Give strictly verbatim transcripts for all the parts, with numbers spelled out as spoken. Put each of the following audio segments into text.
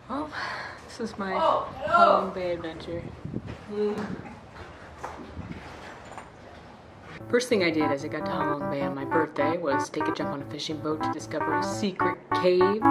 Well, this is my oh, no. Halong Bay Adventure. Mm. First thing I did as I got to Halong Bay on my birthday was take a jump on a fishing boat to discover a secret cave.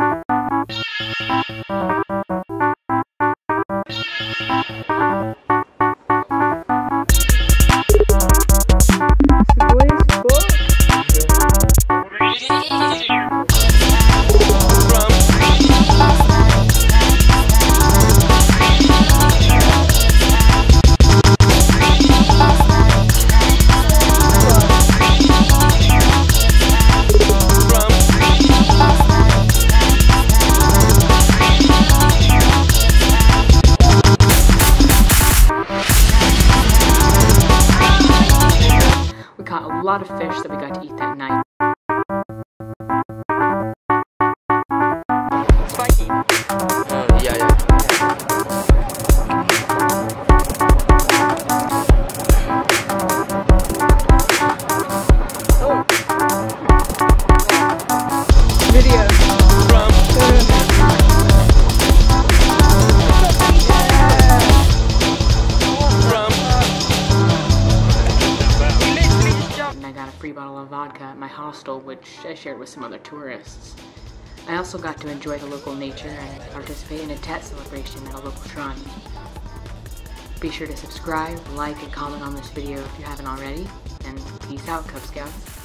Caught a lot of fish that we got to eat that night. Spiky. Uh, yeah, yeah. Oh. Video. Free bottle of vodka at my hostel, which I shared with some other tourists. I also got to enjoy the local nature and participate in a tet celebration at a local shrine. Be sure to subscribe, like, and comment on this video if you haven't already, and peace out, Cub Scouts.